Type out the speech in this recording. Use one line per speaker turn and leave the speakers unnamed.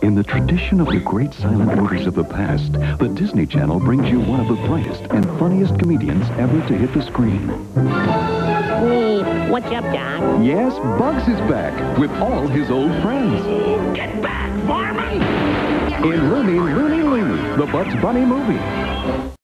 In the tradition of the great silent movies of the past, the Disney Channel brings you one of the brightest and funniest comedians ever to hit the screen.
Hey, what's up, Doc?
Yes, Bugs is back with all his old friends.
Get back, Farman!
In Looney, the Bugs Bunny movie.